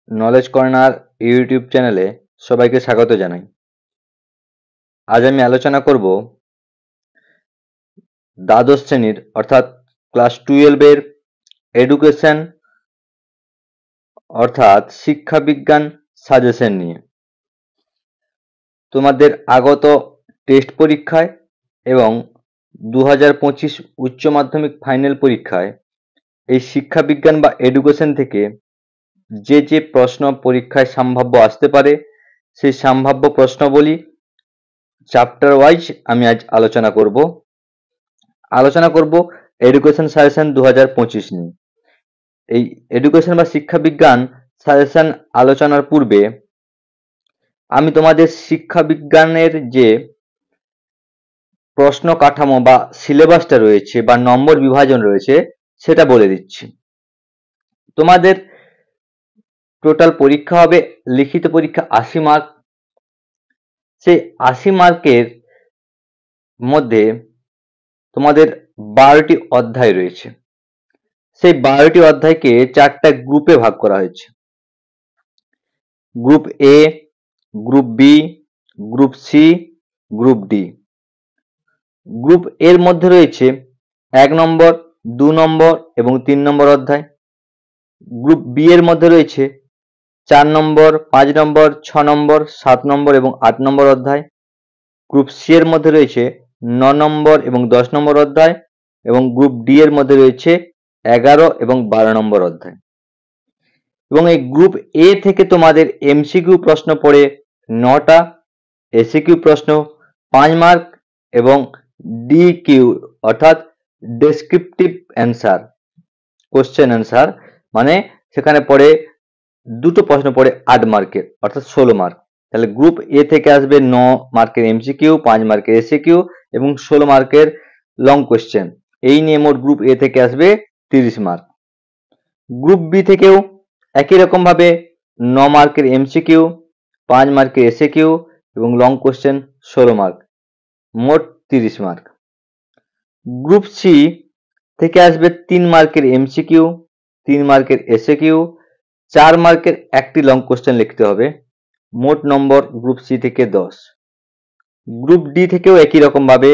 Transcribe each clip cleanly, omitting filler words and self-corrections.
Knowledge corner YouTube চ্যানেলে সবাইকে স্বাগত জানাই। আজ আমি আলোচনা করব দ্বাদশ শ্রেণীর অর্থাৎ ক্লাস 12 এর এডুকেশন অর্থাৎ শিক্ষা বিজ্ঞান সাজেশন নিয়ে। তোমাদের আগত টেস্ট পরীক্ষায় এবং 2025 উচ্চ মাধ্যমিক ফাইনাল পরীক্ষায় এই শিক্ষা বিজ্ঞান বা এডুকেশন থেকে যে প্রশ্ন পরীক্ষায় সম্ভাব্য আসতে পারে সেই সম্ভাব্য প্রশ্নবলী চ্যাপ্টার ওয়াইজ আমি আজ আলোচনা করব এডুকেশন সাজেশন 2025 নিয়ে। এই এডুকেশন বা শিক্ষা বিজ্ঞান সাজেশন আলোচনার পূর্বে আমি তোমাদের শিক্ষা বিজ্ঞানের যে প্রশ্ন কাঠামো বা সিলেবাসটা রয়েছে বা নম্বর বিভাজন রয়েছে সেটা বলে দিচ্ছি। তোমাদের টোটাল পরীক্ষা হবে, লিখিত পরীক্ষা 80 মার্ক। সেই 80 মার্কের মধ্যে তোমাদের 12টি অধ্যায় রয়েছে। সেই 12টি অধ্যায়কে 4টা গ্রুপে ভাগ করা হয়েছে। Group A, group B, group C, group D. Group এর মধ্যে রয়েছে 1 নম্বর, 2 নম্বর এবং 3 নম্বর অধ্যায়। গ্রুপ বি এর মধ্যে রয়েছে 4 নম্বর, 5 নম্বর, 6 নম্বর, 7 নম্বর এবং 8 নম্বর অধ্যায়। গ্রুপ সি এর মধ্যে রয়েছে 9 নম্বর এবং 10 নম্বর অধ্যায় এবং গ্রুপ ডি এর মধ্যে রয়েছে 11 এবং 12 নম্বর অধ্যায়। এবং এই গ্রুপ এ থেকে তোমাদের এমসিকিউ প্রশ্ন পড়ে 9টা, এসিকিউ প্রশ্ন 5 মার্ক এবং ডিকিউ অর্থাৎ ডেসক্রিপটিভ অ্যান্সার, কোশ্চেন অ্যান্সার মানে সেখানে পড়ে দুটো প্রশ্ন পড়ে 8 মার্কের অর্থাৎ 16 মার্ক। তাহলে গ্রুপ এ থেকে আসবে 9 মার্কের এমসিকিউ, 5 মার্কের এসিকিউ এবং 16 মার্কের লং কোশ্চেন। এই নিয়ে মোট গ্রুপ এ থেকে আসবে 30 মার্ক। গ্রুপ বি থেকেও একই রকম ভাবে 9 মার্কের এমসিকিউ, 5 মার্কের এসিকিউ এবং লং কোশ্চেন 16 মার্ক, মোট 30 মার্ক। গ্রুপ সি থেকে আসবে 3 মার্কের এমসিকিউ, 3 মার্কের এসিকিউ, 4 মার্কের একটি লং কোশ্চেন লিখতে হবে, মোট নম্বর গ্রুপ সি থেকে 10। গ্রুপ ডি থেকেও একই রকম ভাবে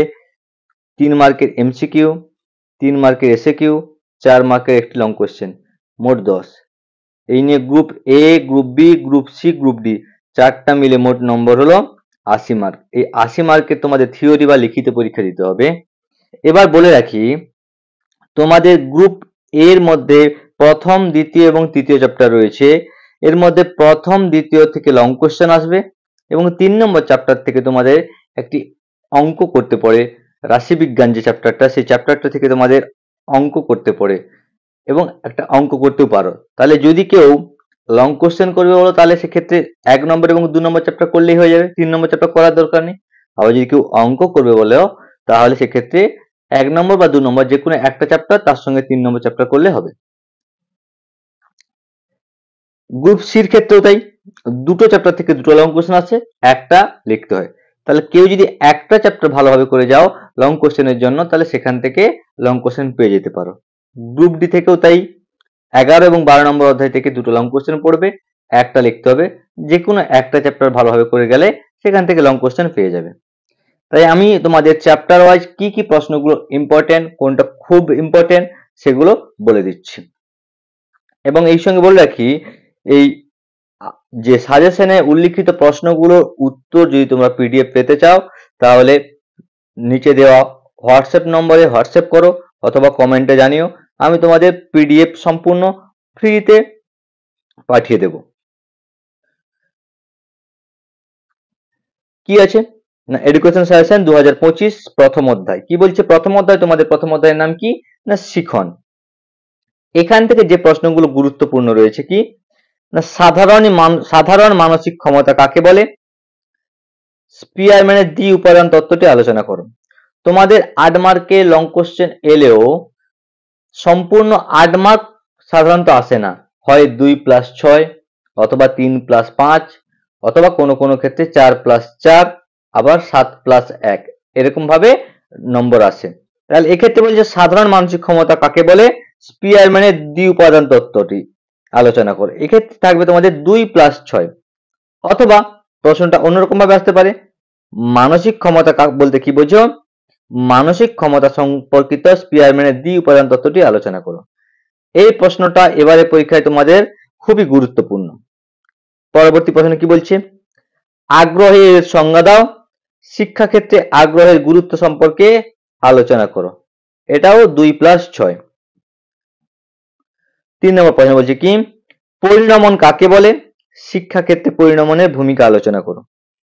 3 মার্কের এমসিকিউ, 3 মার্কের এসিকিউ, 4 মার্কের একটি লং কোশ্চেন, মোট 10। এই নিয়ে group A, group B, group C, group D 4টা মিলে মোট নম্বর হলো 80 মার্ক। এই 80 মার্কের তোমাদের থিওরি বা লিখিত পরীক্ষা দিতে হবে। এবার বলে রাখি তোমাদের গ্রুপ এর মধ্যে প্রথম, দ্বিতীয় এবং তৃতীয় চ্যাপ্টার রয়েছে। এর মধ্যে প্রথম, দ্বিতীয় থেকে লং কোশ্চেন আসবে এবং 3 নম্বর চ্যাপ্টার থেকে তোমাদের একটি অঙ্ক করতে পড়ে। রাশিবিজ্ঞান যে চ্যাপ্টারটা, সেই চ্যাপ্টারটা থেকে তোমাদের অঙ্ক করতে পড়ে এবং একটা অঙ্ক করতেও পারো। তাহলে যদি কেউ লং কোশ্চেন করবে বলো তাহলে সেক্ষেত্রে 1 নম্বর এবং 2 নম্বর চ্যাপ্টার করলেই হয়ে যাবে, 3 নম্বর চ্যাপ্টার করার দরকার নেই। আবার যদি কেউ অঙ্ক করবে বলেও তাহলে সেক্ষেত্রে 1 নম্বর বা 2 নম্বর যে কোনো একটা চ্যাপ্টার তার সঙ্গে 3 নম্বর চ্যাপ্টার করলে হবে। গ্রুপ সির ক্ষেত্রেও তাই, দুটো চ্যাপ্টার থেকে দুটো লং কোশ্চেন আছে, একটা লিখতে হয়। তাহলে কেউ যদি একটা চ্যাপ্টার ভালোভাবে করে যাও লং কোশ্চেনের জন্য তাহলে সেখান থেকে লং কোশ্চেন পেয়ে যেতে পারো। গ্রুপ ডি থেকেও তাই, 11 এবং 12 নম্বর অধ্যায় থেকে দুটো লং কোশ্চেন পড়বে, একটা লিখতে হবে। যে কোনো একটা চ্যাপ্টার ভালোভাবে করে গেলে সেখান থেকে লং কোশ্চেন পেয়ে যাবে। তাই আমি তোমাদের চ্যাপ্টার ওয়াইজ কি কি প্রশ্নগুলো ইম্পর্টেন্ট, কোনটা খুব ইম্পর্টেন্ট সেগুলো বলে দিচ্ছি। এবং এই সঙ্গে বলে রাখি এই যে সাজেশনে উল্লিখিত প্রশ্নগুলোর উত্তর যদি তোমরা পিডিএফ পেতে চাও তাহলে নিচে দেওয়া হোয়াটসঅ্যাপ নম্বরে হোয়াটসঅ্যাপ করো অথবা কমেন্টে জানিও, আমি তোমাদের পিডিএফ সম্পূর্ণ ফ্রিতে পাঠিয়ে দেব। কি আছে না এডুকেশন সাজেশন 2025 প্রথম অধ্যায়। কি বলছে প্রথম অধ্যায়? তোমাদের প্রথম অধ্যায়ের নাম কি না শিখন। এখান থেকে যে প্রশ্নগুলো গুরুত্বপূর্ণ রয়েছে কি না সাধারণ মানসিক ক্ষমতা কাকে বলে, স্পিয়ারম্যানের দ্বি উপাদান তত্ত্বটি আলোচনা করো। তোমাদের 8 মার্কে লং কোশ্চেন এলেও সম্পূর্ণ 8 মার্ক সাধারণত আসে না, হয় 2+6 অথবা 3+5 অথবা কোনো কোনো ক্ষেত্রে 4+4 আবার 7+1 এরকম ভাবে নম্বর আসে। তাহলে এক্ষেত্রে বলছে সাধারণ মানসিক ক্ষমতা কাকে বলে, স্পিয়ারম্যানের দ্বি উপাদান তত্ত্বটি আলোচনা করো। এক্ষেত্রে থাকবে তোমাদের 2+6। অথবা প্রশ্নটা অন্যরকম ভাবে আসতে পারে, মানসিক ক্ষমতা বলতে কি বোঝো? মানসিক ক্ষমতা সম্পর্কিত স্পিয়ারম্যানের দ্বি উপাদান তত্ত্বটি আলোচনা করো। এই প্রশ্নটা এবারে পরীক্ষায় তোমাদের খুবই গুরুত্বপূর্ণ। পরবর্তী প্রশ্ন কি বলছে? আগ্রহের সংজ্ঞা দাও, শিক্ষাক্ষেত্রে আগ্রহের গুরুত্ব সম্পর্কে আলোচনা করো। এটাও 2+6। 3 নম্বর প্রশ্ন বলছে কি? পরিণমন কাকে বলে? শিক্ষাক্ষেত্রে পরিণমনের ভূমিকা আলোচনা করো।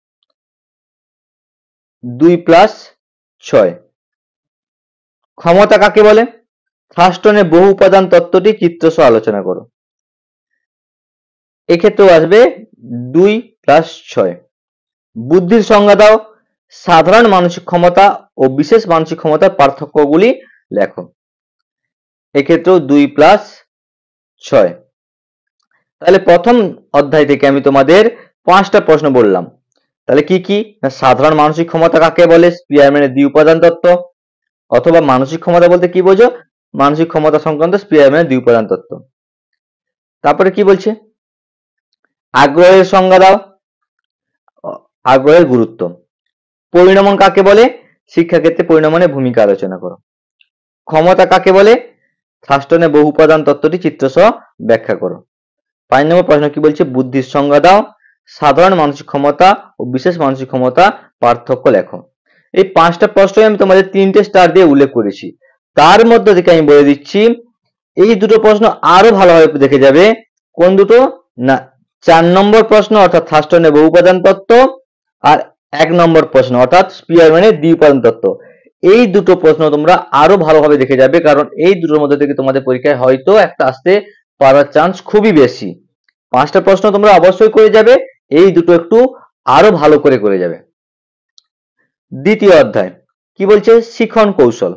2+6। ক্ষমতা কাকে বলে? থার্স্টনের বহু উপাদান তত্ত্বটি চিত্রসহ আলোচনা করো। এক্ষেত্রেও আসবে 2+6। বুদ্ধির সংজ্ঞা দাও, সাধারণ মানসিক ক্ষমতা ও বিশেষ মানসিক ক্ষমতার পার্থক্যগুলি লেখো। এক্ষেত্রেও 2+6। তাহলে প্রথম অধ্যায় থেকে আমি তোমাদের 5টা প্রশ্ন বললাম। তাহলে কি কি? সাধারণ মানসিক ক্ষমতা কাকে বলে, স্পিয়ারম্যানের দ্বি উপাদান তত্ত্ব, অথবা মানসিক ক্ষমতা বলতে কি বোঝো, মানসিক ক্ষমতা সংক্রান্ত স্পিয়ারম্যানের দ্বি উপাদান তত্ত্ব। তারপরে কি বলছে? আগ্রহের সংজ্ঞা দাও, আগ্রহের গুরুত্ব। পরিণমন কাকে বলে? শিক্ষাক্ষেত্রে পরিণমনের ভূমিকা আলোচনা করো। ক্ষমতা কাকে বলে? থার্স্টনের বহু উপাদান তত্ত্বটি চিত্রসহ ব্যাখ্যা করো। 5 নম্বর প্রশ্ন কি বলছে? বুদ্ধির সংজ্ঞা দাও, সাধারণ মানসিক ক্ষমতা ও বিশেষ মানসিক ক্ষমতা পার্থক্য লেখো। এই 5টা প্রশ্নই আমি তোমাদের 3টে স্টার দিয়ে উল্লেখ করেছি। তার মধ্যে থেকে আমি বলে দিচ্ছি, এই দুটো প্রশ্ন আরো ভালোভাবে দেখে যাবে। কোন দুটো? না, 4 নম্বর প্রশ্ন অর্থাৎ থার্স্টনের বহু উপাদান তত্ত্ব, আর 1 নম্বর প্রশ্ন অর্থাৎ স্পিয়ারম্যানের দ্বি উপাদান তত্ত্ব। এই দুটো প্রশ্ন তোমরা আরো ভালোভাবে দেখে যাবে, কারণ এই দুটোর মধ্যে থেকে তোমাদের পরীক্ষায় হয়তো একটা আসতে পারার চান্স খুবই বেশি। 5টা প্রশ্ন তোমরা অবশ্যই করে যাবে, এই দুটো একটু আরো ভালো করে যাবে। দ্বিতীয় অধ্যায় কি বলছে? শিখন কৌশল।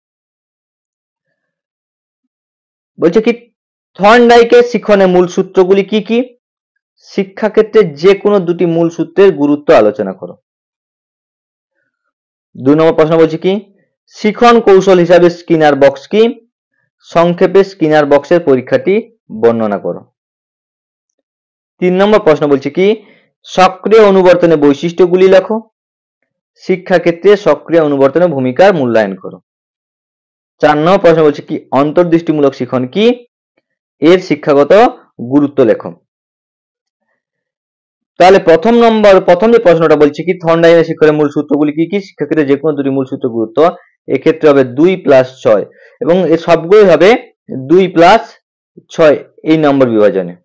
বলছে কি? থর্নডাইকের শিখনের মূল সূত্রগুলি কি কি? শিক্ষাক্ষেত্রে যে কোনো দুটি মূল সূত্রের গুরুত্ব আলোচনা করো। 2 নম্বর প্রশ্ন বলছে কি? শিখন কৌশল হিসাবে স্কিনার বক্স কি? সংক্ষেপে স্কিনার বক্সের পরীক্ষাটি বর্ণনা করো। 3 নম্বর প্রশ্ন বলছে কি? সক্রিয় অনুবর্তনের বৈশিষ্ট্যগুলি লেখো। শিক্ষাক্ষেত্রে সক্রিয় অনুবর্তনের ভূমিকার মূল্যায়ন করো। 4 নম্বর প্রশ্ন বলছে কি? অন্তর্দৃষ্টিমূলক শিখন কি? এর শিক্ষাগত গুরুত্ব লেখো। তাহলে প্রথম যে প্রশ্নটা বলছে কি? থর্নডাইকের শিক্ষণের মূল সূত্রগুলি কি কি? শিক্ষাক্ষেত্রে যে কোনো দুটি মূল সূত্র গুরুত্ব। এক্ষেত্রে হবে 2+6 এবং এর সবগুলোই হবে 2+6 এই নম্বর বিভাজনে।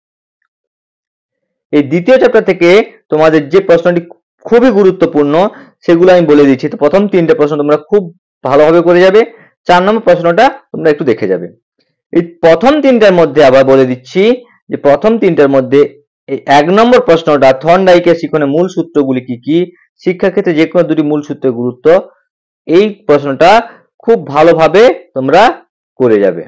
এই দ্বিতীয় চ্যাপ্টার থেকে তোমাদের যে প্রশ্নটি খুবই গুরুত্বপূর্ণ সেগুলো আমি বলে দিচ্ছি। তো প্রথম 3টে প্রশ্ন তোমরা খুব ভালোভাবে করে যাবে, 4 নম্বর প্রশ্নটা তোমরা একটু দেখে যাবে। এই প্রথম 3টার মধ্যে আবার বলে দিচ্ছি যে প্রথম 3টার মধ্যে এই 1 নম্বর প্রশ্নটা থর্নডাইকের শিখনের মূল সূত্রগুলি কি কি? শিক্ষাক্ষেত্রে যে কোনো দুটি মূল সূত্রের গুরুত্ব, এই প্রশ্নটা খুব ভালোভাবে তোমরা করে যাবে।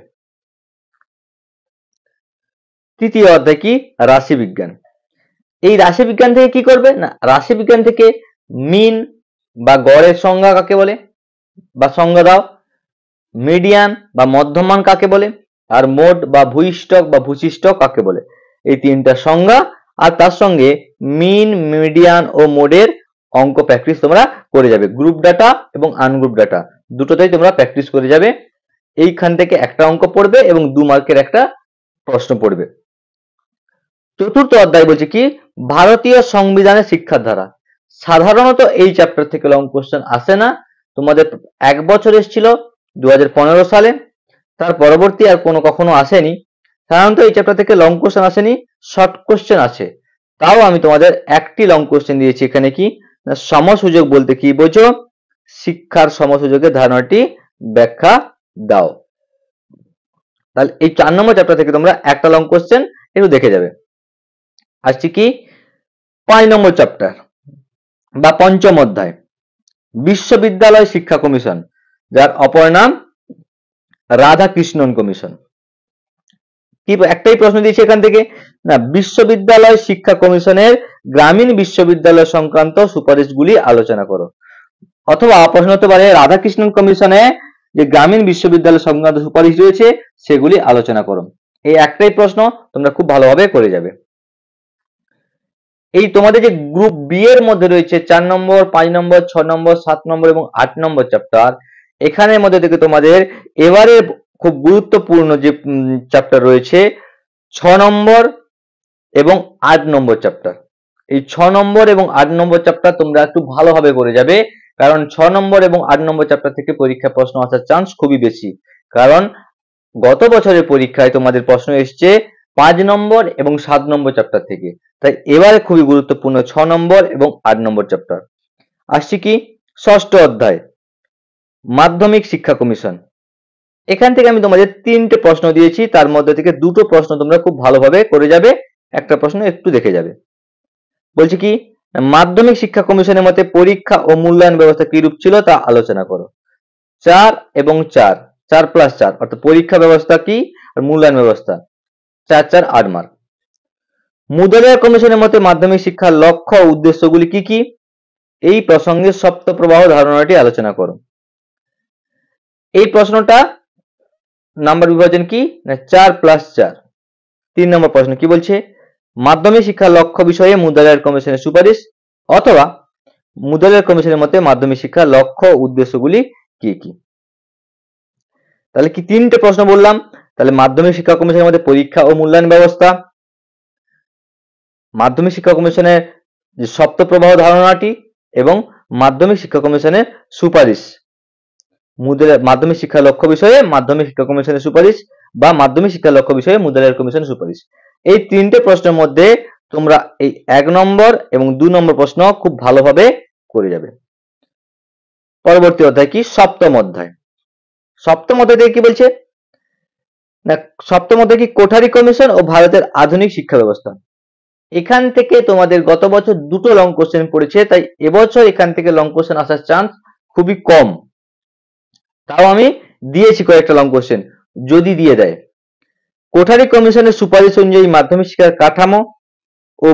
তৃতীয় অধ্যায় কি? রাশিবিজ্ঞান। এই রাশিবিজ্ঞান থেকে কি করবে? না, রাশিবিজ্ঞান থেকে মিন বা গড়ের সংজ্ঞা কাকে বলে বা সংজ্ঞা দাও, মিডিয়ান বা মধ্যমান কাকে বলে, আর মোড বা ভূইষ্ঠক বা ভূশিষ্ঠক কাকে বলে। এই 3টা সংজ্ঞা আর তার সঙ্গে মিন, মিডিয়ান ও মোডের অঙ্ক প্র্যাকটিস তোমরা করে যাবে। গ্রুপ ডাটা এবং আনগ্রুপ ডাটা দুটোতেই তোমরা প্র্যাকটিস করে যাবে। এইখান থেকে একটা অঙ্ক পড়বে এবং 2 মার্কের একটা প্রশ্ন পড়বে। চতুর্থ অধ্যায় বলছে কি? ভারতীয় সংবিধানের শিক্ষার ধারা। সাধারণত এই চ্যাপ্টার থেকে লং কোশ্চেন আসে না। তোমাদের 1 বছর এসেছিল 2015 সালে, তার পরবর্তী আর কখনো আসেনি। সাধারণত এই চ্যাপ্টার থেকে লং কোশ্চেন আসেনি, শর্ট কোশ্চেন আছে। তাও আমি তোমাদের একটি লং কোশ্চেন দিয়েছি। এখানে কি? সমসুযোগ বলতে কি বোঝো? শিক্ষার সমসুযোগের ধারণাটি ব্যাখ্যা দাও। তাহলে এই 4 নম্বর চ্যাপ্টার থেকে তোমরা একটা লং কোশ্চেন একটু দেখে যাবে। আসছে কি? 5 নম্বর চ্যাপ্টার বা পঞ্চম অধ্যায়, বিশ্ববিদ্যালয় শিক্ষা কমিশন, যার অপর নাম রাধাকৃষ্ণন কমিশন। কি একটাই প্রশ্ন দিয়েছে এখান থেকে? না, বিশ্ববিদ্যালয় শিক্ষা কমিশনের গ্রামীণ বিশ্ববিদ্যালয় সংক্রান্ত সুপারিশগুলি আলোচনা করো। অথবা প্রশ্ন হতে পারে রাধাকৃষ্ণন কমিশনে যে গ্রামীণ বিশ্ববিদ্যালয় সংক্রান্ত সুপারিশ রয়েছে সেগুলি আলোচনা করো। এই একটাই প্রশ্ন তোমরা খুব ভালোভাবে করে যাবে। এই তোমাদের যে গ্রুপ বি এর মধ্যে রয়েছে 4 নম্বর, 5 নম্বর, 6 নম্বর, 7 নম্বর এবং 8 নম্বর চ্যাপ্টার, এখানের মধ্যে থেকে তোমাদের এবারে খুব গুরুত্বপূর্ণ যে চ্যাপ্টার রয়েছে 6 নম্বর এবং 8 নম্বর চ্যাপ্টার। এই 6 নম্বর এবং 8 নম্বর চ্যাপ্টার তোমরা একটু ভালোভাবে করে যাবে, কারণ 6 নম্বর এবং 8 নম্বর চ্যাপ্টার থেকে পরীক্ষা প্রশ্ন আসার চান্স খুবই বেশি। কারণ গত বছরের পরীক্ষায় তোমাদের প্রশ্ন এসছে 5 নম্বর এবং 7 নম্বর চ্যাপ্টার থেকে, তাই এবারে খুবই গুরুত্বপূর্ণ 6 নম্বর এবং 8 নম্বর চ্যাপ্টার। আসছি কি ষষ্ঠ অধ্যায় মাধ্যমিক শিক্ষা কমিশন। এখান থেকে আমি তোমাদের 3টে প্রশ্ন দিয়েছি, তার মধ্যে থেকে 2টো প্রশ্ন তোমরা খুব ভালোভাবে করে যাবে, একটা প্রশ্ন একটু দেখে যাবে। বলছি কি মাধ্যমিক শিক্ষা কমিশনের মতে পরীক্ষা ও মূল্যায়ন ব্যবস্থা কিরূপ ছিল তা আলোচনা করো। 4 এবং 4, 4+4 অর্থাৎ পরীক্ষা ব্যবস্থা কি আর মূল্যায়ন ব্যবস্থা, 4 4 8 মার্ক। মুদালিয়ার কমিশনের মতে মাধ্যমিক শিক্ষার লক্ষ্য ও উদ্দেশ্যগুলি কি কি, এই প্রসঙ্গে সপ্ত প্রবাহ ধারণাটি আলোচনা করো। এই প্রশ্নটা নাম্বার বিভাজন কি না 4+4। 3 নম্বর প্রশ্ন কি বলছে, মাধ্যমিক শিক্ষার লক্ষ্য বিষয়ে মুদালিয়ার কমিশনের সুপারিশ, অথবা মুদালিয়ার কমিশনের মতে মাধ্যমিক শিক্ষার লক্ষ্য ও উদ্দেশ্যগুলি কি কি। তাহলে কি 3টে প্রশ্ন বললাম, তাহলে মাধ্যমিক শিক্ষা কমিশনের মধ্যে পরীক্ষা ও মূল্যায়ন ব্যবস্থা, মাধ্যমিক শিক্ষা কমিশনের যে সপ্ত প্রবাহ ধারণাটি এবং মাধ্যমিক শিক্ষা কমিশনের সুপারিশ। মাধ্যমিক শিক্ষা লক্ষ্য বিষয়ে মাধ্যমিক শিক্ষা কমিশনের সুপারিশ বা মাধ্যমিক শিক্ষা লক্ষ্য বিষয়ে মুদালিয়ার কমিশনের সুপারিশ। এই 3টে প্রশ্নের মধ্যে তোমরা এই 1 নম্বর এবং 2 নম্বর প্রশ্ন খুব ভালোভাবে করে যাবে। পরবর্তী অধ্যায় কি সপ্তম অধ্যায়। সপ্তম অধ্যায় থেকে কি বলছে না, সপ্তম অধ্যায় কি কোঠারি কমিশন ও ভারতের আধুনিক শিক্ষা ব্যবস্থা। এখান থেকে তোমাদের গত বছর 2টো লং কোশ্চেন পড়েছে, তাই এবছর এখান থেকে লং কোশ্চেন আসার চান্স খুবই কম। তাও আমি দিয়েছি কয়েকটা লং কোশ্চেন, যদি দিয়ে দেয়। কোঠারি কমিশনের সুপারিশ অনুযায়ী মাধ্যমিক শিক্ষার কাঠামো ও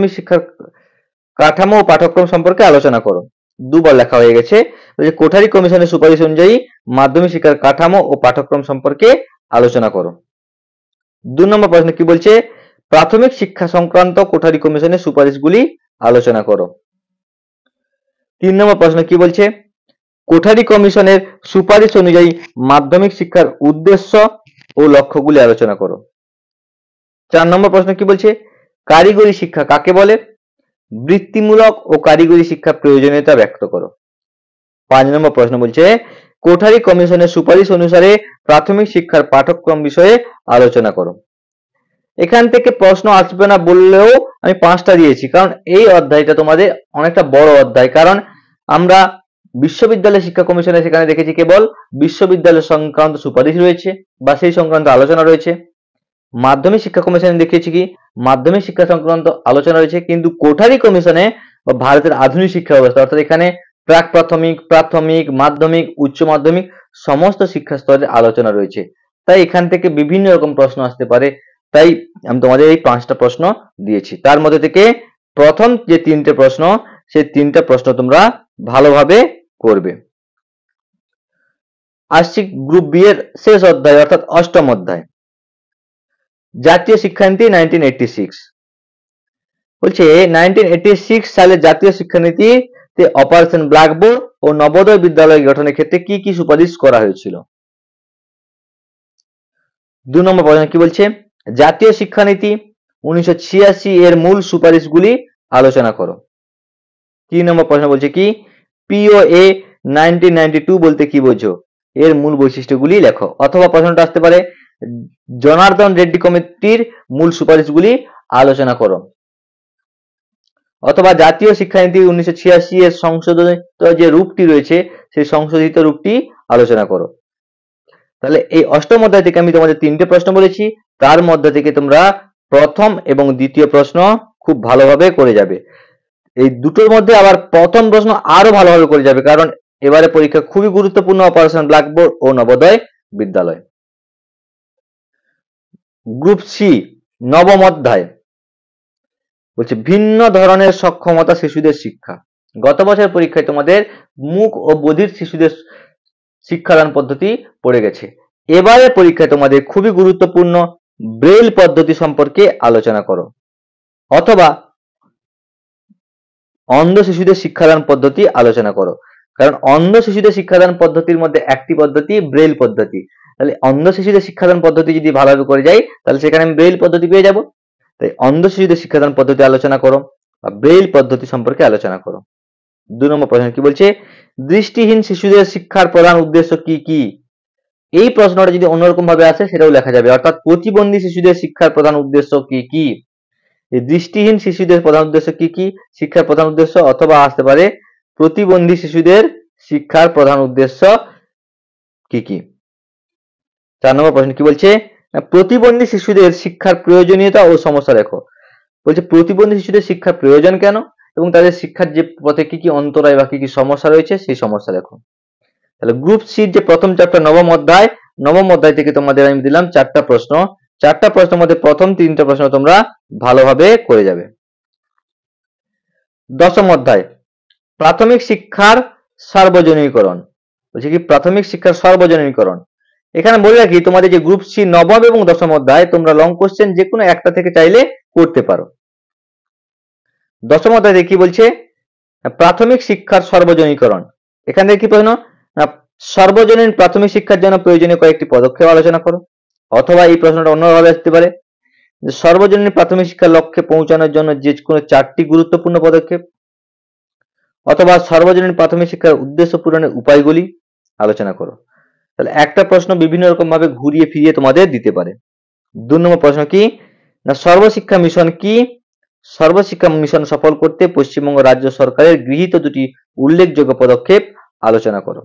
পাঠ্যক্রম সম্পর্কে আলোচনা করো। 2বার লেখা হয়ে গেছে। কোঠারি কমিশনের সুপারিশ অনুযায়ী মাধ্যমিক শিক্ষার কাঠামো ও পাঠ্যক্রম সম্পর্কে আলোচনা করো। 2 নম্বর প্রশ্ন কি বলছে, প্রাথমিক শিক্ষা সংক্রান্ত কোঠারি কমিশনের সুপারিশগুলি আলোচনা করো। 3 নম্বর প্রশ্ন কি বলছে, কোঠারি কমিশনের সুপারিশ অনুযায়ী মাধ্যমিক শিক্ষার উদ্দেশ্য ও লক্ষ্যগুলি আলোচনা করো। 4 নম্বর প্রশ্ন কি বলছে, কারিগরি শিক্ষা কাকে বলে, বৃত্তিমূলক ও কারিগরি শিক্ষার প্রয়োজনীয়তা ব্যক্ত করো। 5 নম্বর প্রশ্ন বলছে, কোঠারি কমিশনের সুপারিশ অনুসারে প্রাথমিক শিক্ষার পাঠ্যক্রম বিষয়ে আলোচনা করো। এখান থেকে প্রশ্ন আসবে না বললেও আমি 5টা দিয়েছি, কারণ এই অধ্যায়টা তোমাদের অনেকটা বড় অধ্যায়। কারণ আমরা বিশ্ববিদ্যালয় শিক্ষা কমিশনে সেখানে দেখেছি কেবল বিশ্ববিদ্যালয় সংক্রান্ত সুপারিশ রয়েছে বা সেই সংক্রান্ত আলোচনা রয়েছে। মাধ্যমিক শিক্ষা কমিশনে দেখিয়েছি কি মাধ্যমিক শিক্ষা সংক্রান্ত আলোচনা রয়েছে, কিন্তু কোঠারি কমিশনে ভারতের আধুনিক শিক্ষা ব্যবস্থা অর্থাৎ এখানে প্রাক প্রাথমিক, প্রাথমিক, মাধ্যমিক, উচ্চ মাধ্যমিক সমস্ত শিক্ষা স্তরের আলোচনা রয়েছে। তাই এখান থেকে বিভিন্ন রকম প্রশ্ন আসতে পারে, তাই আমি তোমাদের এই 5টা প্রশ্ন দিয়েছি। তার মধ্যে থেকে প্রথম যে 3টে প্রশ্ন, সেই 3টা প্রশ্ন তোমরা ভালোভাবে করবে। আসছি গ্রুপ বি এর শেষ অধ্যায় অর্থাৎ অষ্টম অধ্যায় জাতীয় শিক্ষানীতি 1986। বলছে 1986 সালে জাতীয় শিক্ষানীতিতে অপারেশন ব্ল্যাকবোর্ড ও নবোদয় বিদ্যালয় গঠনের ক্ষেত্রে কি কি সুপারিশ করা হয়েছিল। 2 নম্বর প্রশ্ন কি বলছে, জাতীয় শিক্ষানীতি 1986 এর মূল সুপারিশগুলি আলোচনা করো। 3 নম্বর প্রশ্ন বলছে কি পিওএ 1992 বলতে কি বোঝো, এর মূল বৈশিষ্ট্যগুলি লেখো। অথবা প্রশ্নটা আসতে পারে জনার্দন রেড্ডি কমিটির মূল সুপারিশগুলি আলোচনা করো। অথবা জাতীয় শিক্ষানীতি 1986 এর সংশোধিত যে রূপটি রয়েছে সেই সংশোধিত রূপটি আলোচনা করো। তাহলে এই অষ্টম অধ্যায় থেকে আমি তোমাদের 3টে প্রশ্ন বলেছি, তার মধ্যে থেকে তোমরা প্রথম এবং দ্বিতীয় প্রশ্ন খুব ভালোভাবে করে যাবে। এই দুটোর মধ্যে আবার প্রথম প্রশ্ন আরো ভালোভাবে করে যাবে, কারণ এবারে পরীক্ষা খুবই গুরুত্বপূর্ণ অপারেশন ব্ল্যাকবোর্ড ও নবোদয় বিদ্যালয়। গ্রুপ সি নবম অধ্যায় বলছে ভিন্ন ধরনের সক্ষমতা শিশুদের শিক্ষা। গত বছর পরীক্ষায় তোমাদের মূক ও বধির শিশুদের শিক্ষাদান পদ্ধতি পড়ে গেছে। এবারে পরীক্ষায় তোমাদের খুবই গুরুত্বপূর্ণ ব্রেইল পদ্ধতি সম্পর্কে আলোচনা করো, অথবা অন্ধ শিশুদের শিক্ষাদান পদ্ধতি আলোচনা করো। কারণ অন্ধ শিশুদের শিক্ষাদান পদ্ধতির মধ্যে একটি পদ্ধতি ব্রেইল পদ্ধতি। তাহলে অন্ধ শিশুদের শিক্ষাদান পদ্ধতি যদি ভালোভাবে করে যাই তাহলে সেখানে আমি ব্রেইল পদ্ধতি পেয়ে যাব। তাই অন্ধ শিশুদের শিক্ষাদান পদ্ধতি আলোচনা করো বা ব্রেইল পদ্ধতি সম্পর্কে আলোচনা করো। 2 নম্বর প্রশ্ন কি বলছে, দৃষ্টিহীন শিশুদের শিক্ষার প্রধান উদ্দেশ্য কি কি? এই প্রশ্নটা যদি অন্যরকম ভাবে আসে সেটাও লেখা যাবে, অর্থাৎ প্রতিবন্ধী শিশুদের শিক্ষার প্রধান উদ্দেশ্য কি কি। এই দৃষ্টিহীন শিশুদের প্রধান উদ্দেশ্য কি কি, শিক্ষার প্রধান উদ্দেশ্য, অথবা আসতে পারে প্রতিবন্ধী শিশুদের শিক্ষার প্রধান উদ্দেশ্য কি কি। 4 নম্বর প্রশ্ন কি বলছে, প্রতিবন্ধী শিশুদের শিক্ষার প্রয়োজনীয়তা ও সমস্যা লেখো। বলছে প্রতিবন্ধী শিশুদের শিক্ষার প্রয়োজন কেন এবং তাদের শিক্ষার যে পথে কি কি অন্তরায় বা কি কি সমস্যা রয়েছে সেই সমস্যা লেখো। তাহলে গ্রুপ সির যে প্রথম চ্যাপ্টার নবম অধ্যায় থেকে তোমাদের আমি দিলাম 4টা প্রশ্ন। 4টা প্রশ্নের মধ্যে প্রথম 3টা প্রশ্ন তোমরা ভালোভাবে করে যাবে। 10ম অধ্যায় প্রাথমিক শিক্ষার সার্বজনীকরণ। বলছে কি প্রাথমিক শিক্ষার সার্বজনীকরণ। এখানে বলে রাখি তোমাদের যে গ্রুপ সি নবম এবং 10ম অধ্যায় তোমরা লং কোশ্চেন যে কোনো একটা থেকে চাইলে করতে পারো। 10ম অধ্যায়ে কি বলছে, প্রাথমিক শিক্ষার সার্বজনীকরণ। এখান থেকে কি প্রশ্ন, সর্বজনীন প্রাথমিক শিক্ষার জন্য প্রয়োজনীয় কয়েকটি পদক্ষেপ আলোচনা করো। অথবা এই প্রশ্নটা অন্যভাবে আসতে পারে যে সর্বজনীন প্রাথমিক শিক্ষার লক্ষ্যে পৌঁছানোর জন্য যে কোনো 4টি গুরুত্বপূর্ণ পদক্ষেপ, অথবা সর্বজনীন প্রাথমিক শিক্ষার উদ্দেশ্য পূরণের উপায়গুলি আলোচনা করো। তাহলে একটা প্রশ্ন বিভিন্ন রকম ভাবে ঘুরিয়ে ফিরিয়ে তোমাদের দিতে পারে। 2 নম্বর প্রশ্ন কি না, সর্বশিক্ষা মিশন কি? সর্বশিক্ষা মিশন সফল করতে পশ্চিমবঙ্গ রাজ্য সরকারের গৃহীত 2টি উল্লেখযোগ্য পদক্ষেপ আলোচনা করো।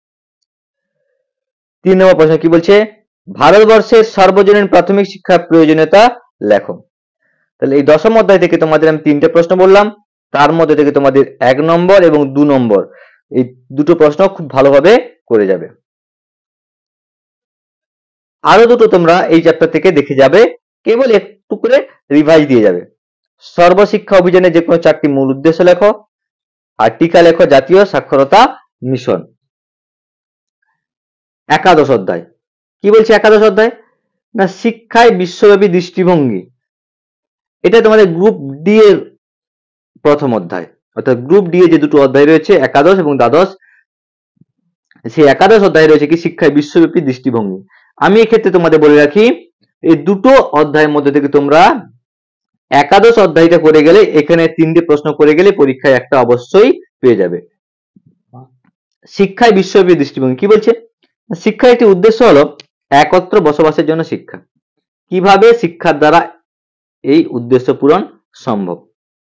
3 নম্বর প্রশ্ন কি বলছে, ভারতবর্ষের সর্বজনীন প্রাথমিক শিক্ষার প্রয়োজনীয়তা লেখো। তাহলে এই 10ম অধ্যায় থেকে তোমাদের আমি 3টে প্রশ্ন বললাম, তার মধ্যে থেকে তোমাদের 1 নম্বর এবং 2 নম্বর এই দুটো প্রশ্ন খুব ভালোভাবে করে যাবে। আরো দুটো তোমরা এই চ্যাপ্টার থেকে দেখে যাবে, কেবল একটু করে রিভাইজ দিয়ে যাবে। সর্বশিক্ষা অভিযানে যে কোনো 4টি মূল উদ্দেশ্য লেখো, আর টিকা লেখো জাতীয় সাক্ষরতা মিশন। একাদশ অধ্যায় কি বলছে, একাদশ অধ্যায় না শিক্ষায় বিশ্বব্যাপী দৃষ্টিভঙ্গি। এটা তোমাদের গ্রুপ ডি এর প্রথম অধ্যায়, অর্থাৎ গ্রুপ ডি এর যে দুটো অধ্যায় রয়েছে একাদশ এবং দ্বাদশ, সেই একাদশ অধ্যায় রয়েছে কি শিক্ষায় বিশ্বব্যাপী দৃষ্টিভঙ্গি। আমি এক্ষেত্রে তোমাদের বলে রাখি এই দুটো অধ্যায়ের মধ্যে থেকে তোমরা একাদশ অধ্যায়টা করে গেলে এখানে 3টে প্রশ্ন করে গেলে পরীক্ষায় একটা অবশ্যই পেয়ে যাবে। শিক্ষায় বিশ্বব্যাপী দৃষ্টিভঙ্গি কি বলছে, শিক্ষার একটি উদ্দেশ্য হলো একত্র বসবাসের জন্য শিক্ষা। কিভাবে শিক্ষার দ্বারা এই উদ্দেশ্য পূরণ সম্ভব।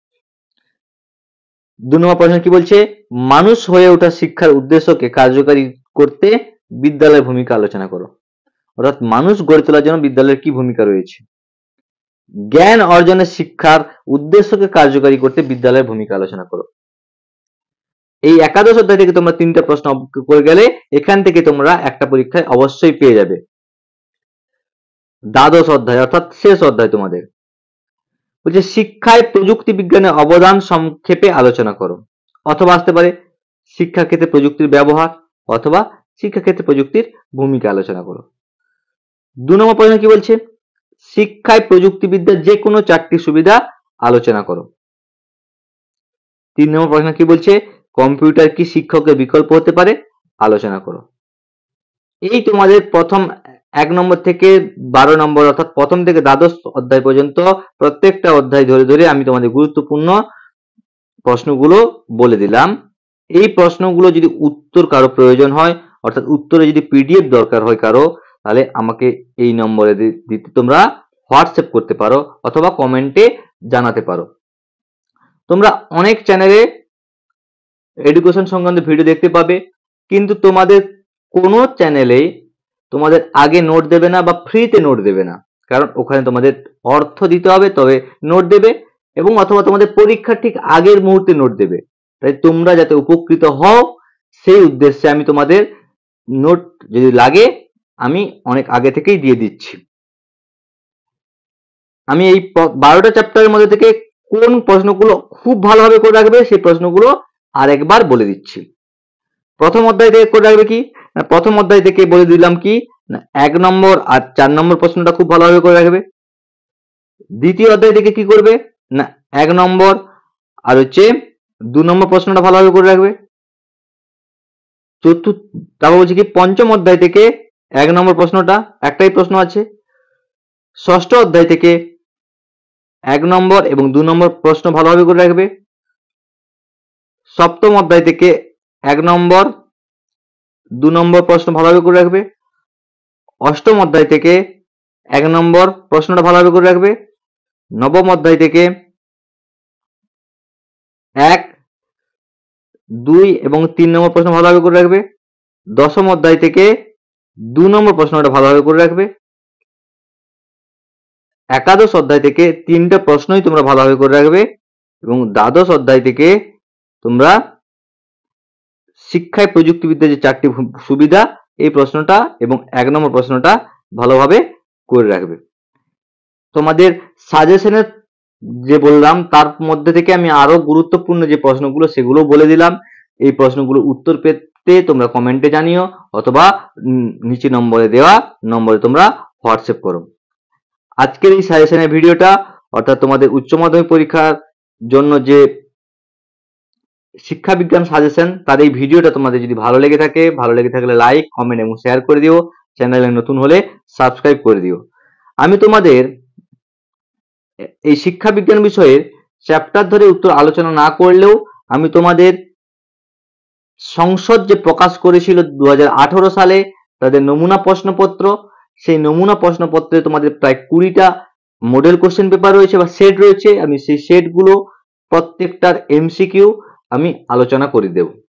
2 নম্বর প্রশ্ন কি বলছে, মানুষ হয়ে ওঠা শিক্ষার উদ্দেশ্যকে কার্যকারী করতে বিদ্যালয়ের ভূমিকা আলোচনা করো। অর্থাৎ মানুষ গড়ে তোলার জন্য বিদ্যালয়ের কি ভূমিকা রয়েছে। জ্ঞান অর্জনের শিক্ষার উদ্দেশ্যকে কার্যকারী করতে বিদ্যালয়ের ভূমিকা আলোচনা করো। এই একাদশ অধ্যায় থেকে তোমরা 3টে প্রশ্ন করে গেলে এখান থেকে তোমরা একটা পরীক্ষায় অবশ্যই পেয়ে যাবে। দ্বাদশ অধ্যায় অর্থাৎ শেষ অধ্যায় তোমাদের বলছে শিক্ষায় প্রযুক্তি বিজ্ঞানের অবদান সংক্ষেপে আলোচনা করো। অথবা আসতে পারে শিক্ষা ক্ষেত্রে প্রযুক্তির ব্যবহার, অথবা শিক্ষা ক্ষেত্রে প্রযুক্তির ভূমিকা আলোচনা করো। 2 নম্বর প্রশ্ন কি বলছে, শিক্ষায় প্রযুক্তিবিদ্যার যে কোনো 4টি সুবিধা আলোচনা করো। 3 নম্বর প্রশ্ন কি বলছে, কম্পিউটার কি শিক্ষকের বিকল্প হতে পারে আলোচনা করো। এই তোমাদের প্রথম 1 নম্বর থেকে 12 নম্বর অর্থাৎ প্রথম থেকে দ্বাদশ অধ্যায় পর্যন্ত প্রত্যেকটা অধ্যায় ধরে ধরে আমি তোমাদের গুরুত্বপূর্ণ প্রশ্নগুলো বলে দিলাম। এই প্রশ্নগুলো যদি উত্তর কারো প্রয়োজন হয়, অর্থাৎ উত্তরে যদি পিডিএফ দরকার হয় কারো, তাহলে আমাকে এই নম্বরে দিতে তোমরা হোয়াটসঅ্যাপ করতে পারো অথবা কমেন্টে জানাতে পারো। তোমরা অনেক চ্যানেলে এডুকেশন সংক্রান্ত ভিডিও দেখতে পাবে, কিন্তু তোমাদের কোনো চ্যানেলে তোমাদের আগে নোট দেবে না বা ফ্রিতে নোট দেবে না, কারণ ওখানে তোমাদের অর্থ দিতে হবে তবে নোট দেবে, এবং অথবা তোমাদের পরীক্ষার ঠিক আগের মুহূর্তে নোট দেবে। তাই তোমরা যাতে উপকৃত হও সেই উদ্দেশ্যে আমি তোমাদের নোট যদি লাগে আমি অনেক আগে থেকেই দিয়ে দিচ্ছি। আমি এই 12টা চ্যাপ্টারের মধ্যে থেকে কোন প্রশ্নগুলো খুব ভালোভাবে করে রাখবে সেই প্রশ্নগুলো আরেকবার বলে দিচ্ছি। প্রথম অধ্যায় থেকে করে রাখবে কি, প্রথম অধ্যায় থেকে বলে দিলাম কি না 1 নম্বর আর 4 নম্বর প্রশ্নটা খুব ভালোভাবে করে রাখবে। দ্বিতীয় অধ্যায় থেকে কি করবে না 1 নম্বর আর হচ্ছে 2 নম্বর প্রশ্নটা ভালোভাবে করে রাখবে। তারপর বলছি কি পঞ্চম অধ্যায় থেকে 1 নম্বর প্রশ্নটা একটাই প্রশ্ন আছে। ষষ্ঠ অধ্যায় থেকে 1 নম্বর এবং 2 নম্বর প্রশ্ন ভালোভাবে করে রাখবে। সপ্তম অধ্যায় থেকে 1 নম্বর 2 নম্বর প্রশ্ন ভালোভাবে করে রাখবে। অষ্টম অধ্যায় থেকে 1 নম্বর প্রশ্নটা ভালোভাবে করে রাখবে। নবম অধ্যায় থেকে 1, 2 এবং 3 নম্বর প্রশ্ন ভালোভাবে করে রাখবে। দশম অধ্যায় থেকে 2 নম্বর প্রশ্নটা ভালোভাবে করে রাখবে। একাদশ অধ্যায় থেকে 3টে প্রশ্নই তোমরা ভালোভাবে করে রাখবে এবং দ্বাদশ অধ্যায় থেকে তোমরা শিক্ষায় প্রযুক্তিবিদ্যার যে 4টি সুবিধা এই প্রশ্নটা এবং 1 নম্বর প্রশ্নটা ভালোভাবে করে রাখবে। তোমাদের সাজেশনের যে বললাম তার মধ্যে থেকে আমি আরো গুরুত্বপূর্ণ যে প্রশ্নগুলো সেগুলো বলে দিলাম। এই প্রশ্নগুলো উত্তর পেতে তোমরা কমেন্টে জানিও অথবা নিচে নম্বরে দেওয়া নম্বরে তোমরা হোয়াটসঅ্যাপ করো। আজকের এই সাজেশনের ভিডিওটা অর্থাৎ তোমাদের উচ্চ মাধ্যমিক পরীক্ষার জন্য যে শিক্ষা বিজ্ঞান সাজেশন তার এই ভিডিওটা তোমাদের যদি ভালো লেগে থাকলে লাইক, কমেন্ট এবং শেয়ার করে দিও। চ্যানেলে নতুন হলে সাবস্ক্রাইব করে দিও। আমি তোমাদের এই শিক্ষা বিজ্ঞান বিষয়ের চ্যাপ্টার ধরে উত্তর আলোচনা না করলেও আমি তোমাদের সংসদ যে প্রকাশ করেছিল 2018 সালে তাদের নমুনা প্রশ্নপত্র, সেই নমুনা প্রশ্নপত্রে তোমাদের প্রায় 20টা মডেল কোশ্চেন পেপার রয়েছে বা সেট রয়েছে। আমি সেই সেটগুলো প্রত্যেকটার এমসিকিউ আমি আলোচনা করে দেব।